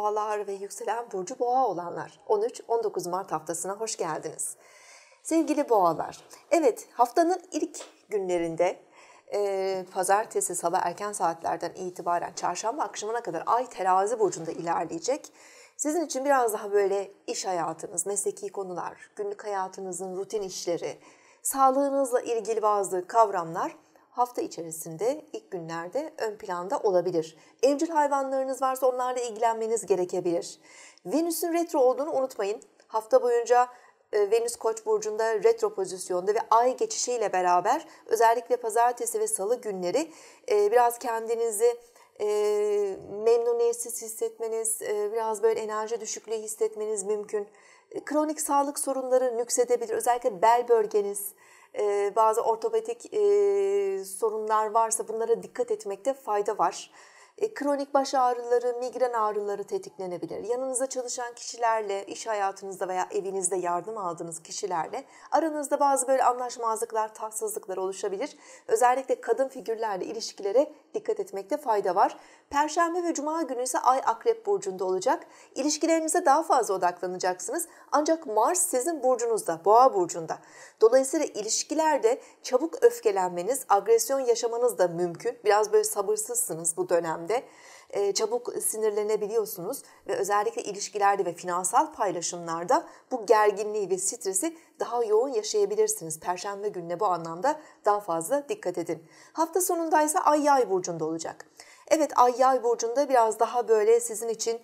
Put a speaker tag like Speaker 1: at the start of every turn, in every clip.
Speaker 1: boğalar ve yükselen burcu boğa olanlar, 13-19 Mart haftasına hoş geldiniz. Sevgili boğalar, evet, haftanın ilk günlerinde pazartesi sabah erken saatlerden itibaren çarşamba akşamına kadar ay terazi burcunda ilerleyecek. Sizin için biraz daha böyle iş hayatınız, mesleki konular, günlük hayatınızın rutin işleri, sağlığınızla ilgili bazı kavramlar hafta içerisinde ilk günlerde ön planda olabilir. Evcil hayvanlarınız varsa onlarla ilgilenmeniz gerekebilir. Venüs'ün retro olduğunu unutmayın. Hafta boyunca Venüs Koç burcunda retro pozisyonda ve ay geçişiyle beraber özellikle pazartesi ve salı günleri biraz kendinizi memnuniyetsiz hissetmeniz, biraz böyle enerji düşüklüğü hissetmeniz mümkün. Kronik sağlık sorunları nüksedebilir. Özellikle bel bölgeniz, bazı ortopedik sorunlar varsa bunlara dikkat etmekte fayda var. Kronik baş ağrıları, migren ağrıları tetiklenebilir. Yanınızda çalışan kişilerle, iş hayatınızda veya evinizde yardım aldığınız kişilerle aranızda bazı böyle anlaşmazlıklar, tatsızlıklar oluşabilir. Özellikle kadın figürlerle ilişkilere dikkat etmekte fayda var. Perşembe ve Cuma günü ise Ay Akrep burcunda olacak. İlişkilerinize daha fazla odaklanacaksınız. Ancak Mars sizin burcunuzda, Boğa burcunda. Dolayısıyla ilişkilerde çabuk öfkelenmeniz, agresyon yaşamanız da mümkün. Biraz böyle sabırsızsınız bu dönemde. Çabuk sinirlenebiliyorsunuz ve özellikle ilişkilerde ve finansal paylaşımlarda bu gerginliği ve stresi daha yoğun yaşayabilirsiniz. Perşembe gününe bu anlamda daha fazla dikkat edin. Hafta sonundaysa Ay Yay burcunda olacak. Evet, Ay Yay burcunda biraz daha böyle sizin için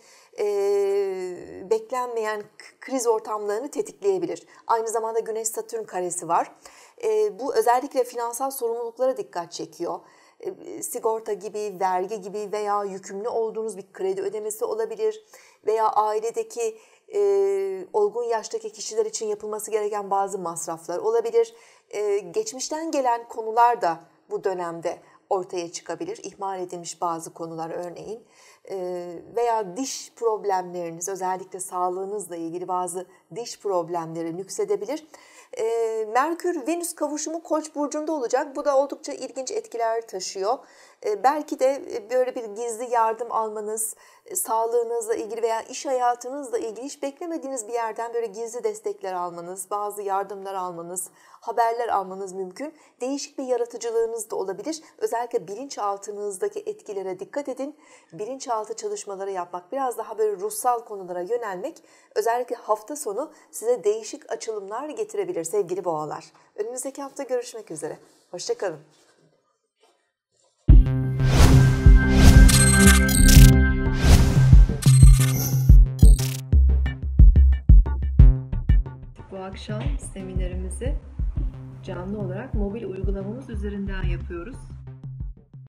Speaker 1: beklenmeyen kriz ortamlarını tetikleyebilir. Aynı zamanda Güneş-Satürn karesi var. Bu özellikle finansal sorumluluklara dikkat çekiyor. Sigorta gibi, vergi gibi veya yükümlü olduğunuz bir kredi ödemesi olabilir veya ailedeki olgun yaştaki kişiler için yapılması gereken bazı masraflar olabilir. Geçmişten gelen konular da bu dönemde ortaya çıkabilir. İhmal edilmiş bazı konular örneğin veya diş problemleriniz, özellikle sağlığınızla ilgili bazı diş problemleri nüksedebilir. Merkür-Venüs kavuşumu Koç burcunda olacak. Bu da oldukça ilginç etkiler taşıyor. Belki de böyle bir gizli yardım almanız, sağlığınızla ilgili veya iş hayatınızla ilgili hiç beklemediğiniz bir yerden böyle gizli destekler almanız, bazı yardımlar almanız, haberler almanız mümkün. Değişik bir yaratıcılığınız da olabilir. Özellikle bilinçaltınızdaki etkilere dikkat edin. Bilinçaltı çalışmaları yapmak, biraz daha böyle ruhsal konulara yönelmek özellikle hafta sonu size değişik açılımlar getirebilir sevgili boğalar. Önümüzdeki hafta görüşmek üzere. Hoşça kalın.
Speaker 2: Bu akşam seminerimizi canlı olarak mobil uygulamamız üzerinden yapıyoruz.